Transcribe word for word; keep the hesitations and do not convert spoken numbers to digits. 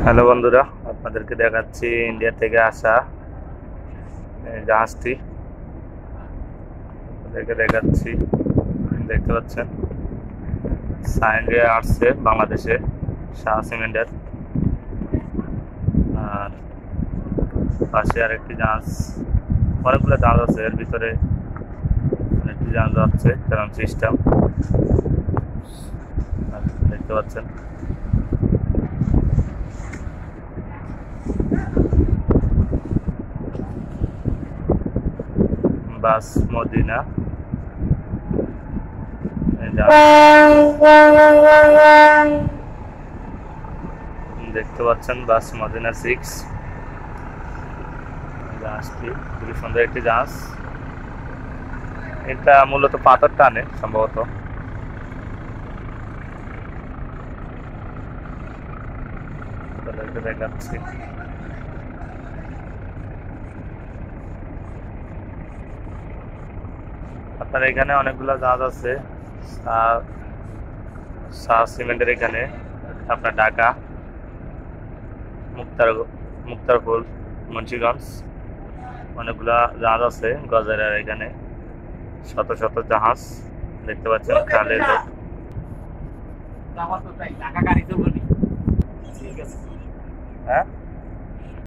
Hello বন্ধুরা, আপনাদেরকে দেখাচ্ছি ইন্ডিয়া থেকে আসা এই জাহাজটি। আপনাদেরকে দেখাচ্ছি, দেখতে পাচ্ছেন সাইন্ডে আসছে বাংলাদেশে শাহ সিমেন্টের। আর পাশে আরেকটি জাহাজ, অনেকগুলো জাহাজ আছে, এর ভিতরে একটি জাহাজ যাচ্ছে কারণ সিস্টেম দেখতে পাচ্ছেন। বাস মদিনা দেখতে পাচ্ছেন, বাস মদিনা সিক্স জাহাজটি খুবই সুন্দর একটি জাহাজ। এটা মূলত পাথর টানে সম্ভবত। দেখাচ্ছি আপনার এখানে অনেকগুলো জাহাজ আছে শাহ সিমেন্টের এখানে। আপনার ঢাকা, মুক্তার মুক্তারপুর, মুন্সিগঞ্জ অনেকগুলা জাহাজ আছে। গজারের এখানে শত শত জাহাজ দেখতে পাচ্ছেন। খালে ঢাকা গাড়ি তো বলি ঠিক আছে। হ্যাঁ।